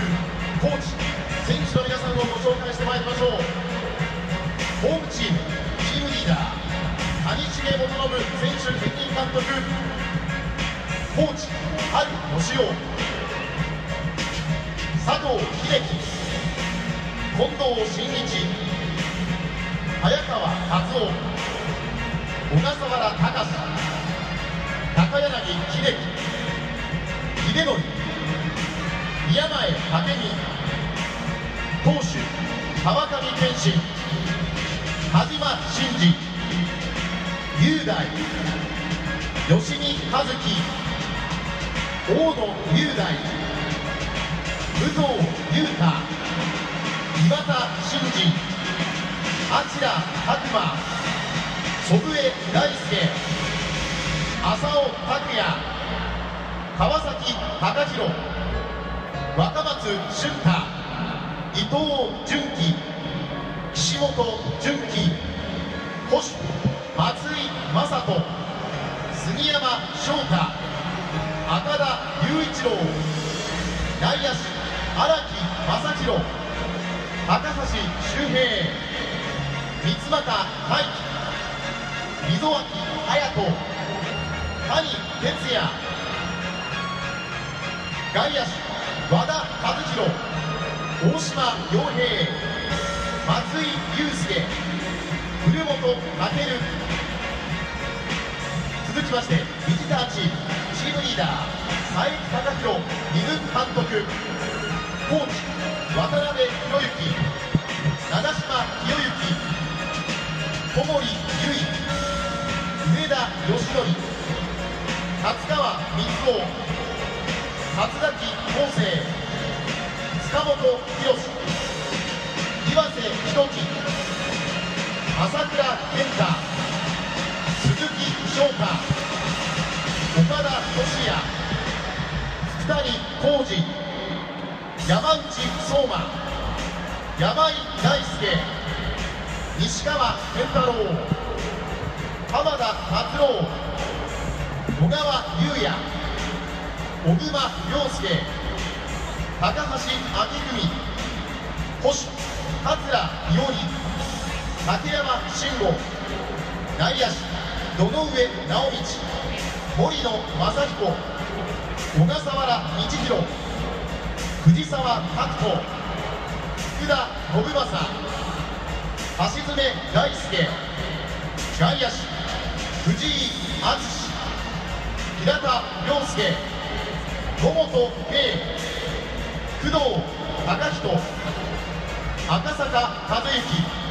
コーチ、選手の皆さんをご紹介してまいりましょう。ホームチーム、チームリーダー、谷繁元信選手兼任監督、コーチ、春俊雄、佐藤秀樹、近藤真一、早川達夫、小笠原隆、高柳秀樹、秀則、宮前武美、投手、川上健信、田島慎二、雄大、吉見和樹、大野雄大、武藤裕太、岩田真二、あちら拓磨、祖父江大輔、浅尾拓也、川崎貴弘、若松俊太、伊藤純喜、岸本純喜、捕手、松井正人、杉山翔太、赤田雄一郎、内野手、荒木正弘、高橋周平、三俣大輝、溝脇隼人、谷哲也、外野手、和田和弘、大島洋平、松井裕介、古本翔。続きましてビジターチーム、チームリーダー、佐伯貴弘2軍監督、コーチ、渡辺裕之、長島博之、小森優衣、上田義則、達川光雄、松崎康生、塚本博、岩瀬仁紀、朝倉健太、鈴木翔太、岡田俊也、福谷浩二、山内相馬、山井大輔、西川健太郎、浜田達郎、小川裕也、小熊良介、高橋明文、捕手、桂伊織、竹山慎吾、内野手、堂上直道、森野正彦、小笠原道弘、藤沢拓人、福田信正、橋爪大輔、外野手、藤井敦、平田良介、野本圭、工藤貴人、赤坂和之、